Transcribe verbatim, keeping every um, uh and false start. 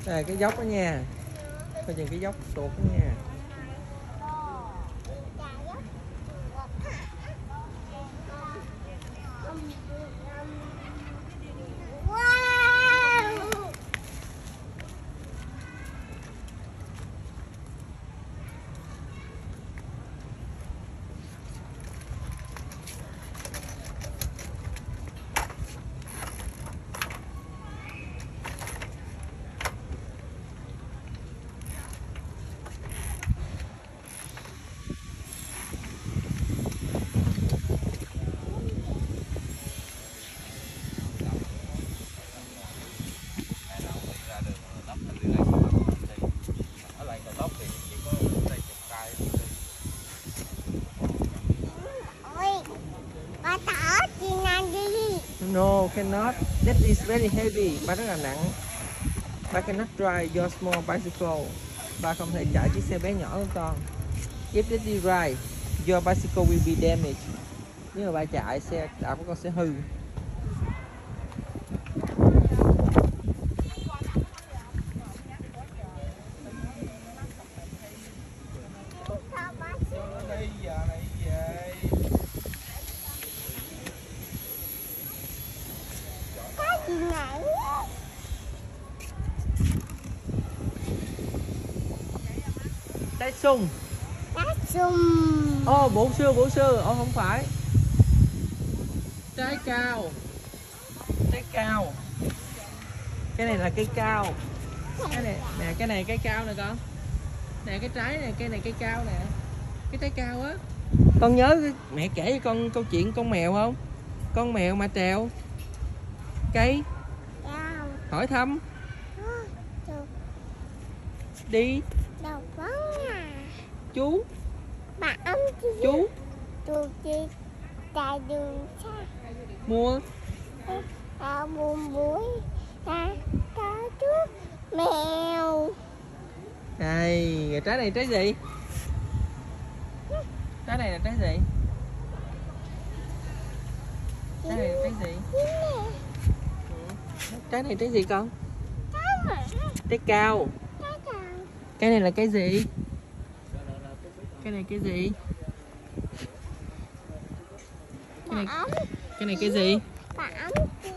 Đây cái dốc đó nha, coi chừng cái dốc tuột đó nha. No, cannot. That is very heavy. Ba rất là nặng. Ba cannot drive your small bicycle. Ba không thể chạy chiếc xe bé nhỏ của con. If daddy ride, your bicycle will be damaged. Nếu mà ba chạy, xe đạp của con sẽ hư. Trái sung. Trái sung. Ô, oh, bổ sư, bổ sư. Ồ, oh, không phải. Trái cao. Trái cao. Cái này là cây cao. Cái này, nè, cái này cây cao nè con. Nè, cái trái này, cây này cây cao nè. Cái trái cao á. Con nhớ mẹ kể cho con câu chuyện con mèo không? Con mèo mà trèo cây. Cao. Hỏi thăm. Đi. Đâu có à. Chú. Bà ông chú. Chú. Chú chị. Tại đường xa. Mua. À, buồn buổi. À, có chú. Mèo. Đây, trái này trái gì? Trái này là trái gì? Trái này là trái gì? Trái này trái gì con? Trái cao. Cái này là cái gì? Cái này cái gì? Cái này, cái này cái gì?